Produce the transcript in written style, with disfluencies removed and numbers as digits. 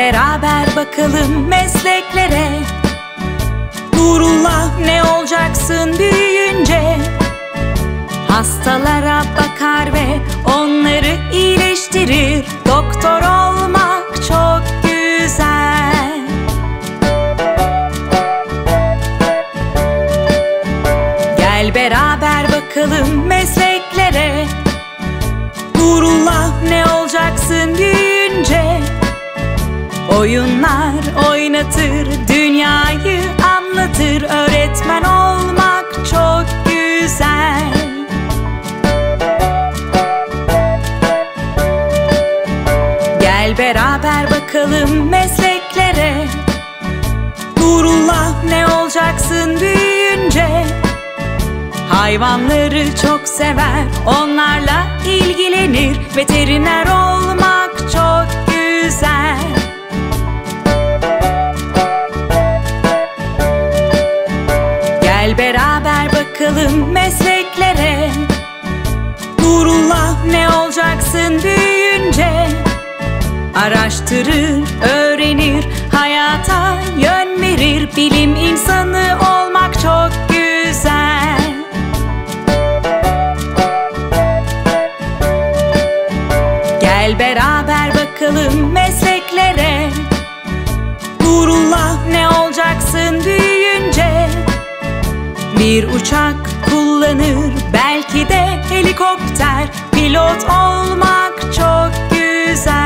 beraber bakalım mesleklere. Nurullah ne olacaksın büyüyünce? Hastalara bakar ve onları iyileştirir. Doktor olmak çok güzel. Gel beraber bakalım mesleklere. Nurullah ne olacaksın büyüyünce? Oyunlar oynatır, dünyayı anlatır. Öğretmen olmak çok güzel. Gel beraber bakalım mesleklere. Nurullah ne olacaksın büyüyünce? Hayvanları çok sever, onlarla ilgilenir. Veteriner olmak çok güzel. Gel beraber bakalım mesleklere. Nurullah ne olacaksın büyüyünce? Araştırır, öğrenir, hayata yön verir. Bilim insanı olmak çok güzel. Gel beraber bakalım mesleklere. Nurullah ne olacaksın büyüyünce? Bir uçak kullanır, belki de helikopter. Pilot olmak çok güzel.